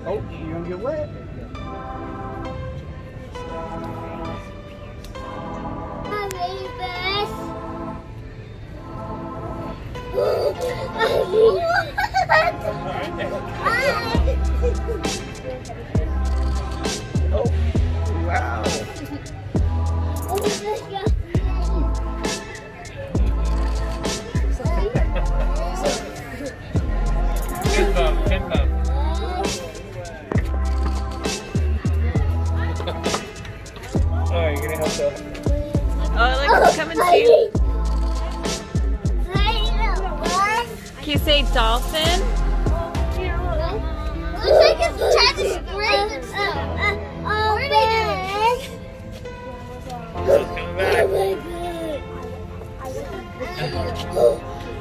Oh, you're gonna get wet. Oh, wow. Pin bump, pin bump. Oh, you're gonna help though. Oh, look, come and see. Can you say dolphin? Looks like it's trying to spring. Where did it It's coming back. go?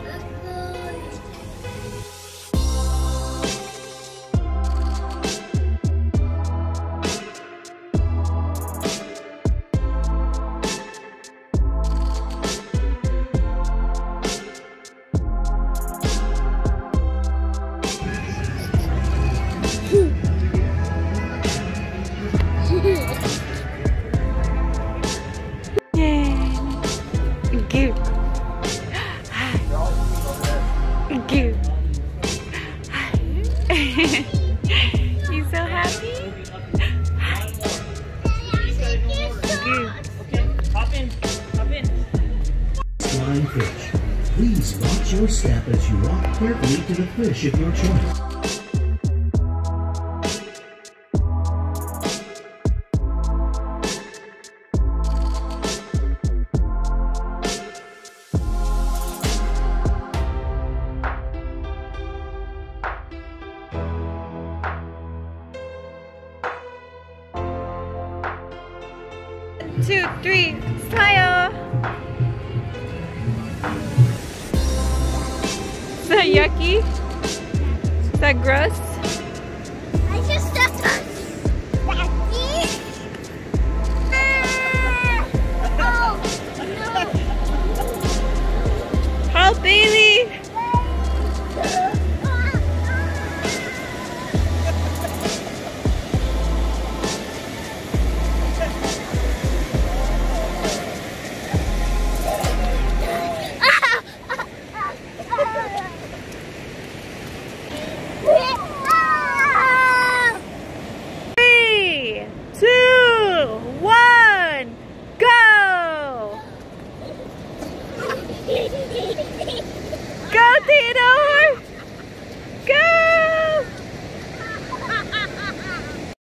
Good. Good. You so happy? Good. Okay, hop in, hop in. Flying fish. Please watch your step as you walk carefully to the fish of your choice. Two, three, smile. Is that yucky? Is that gross?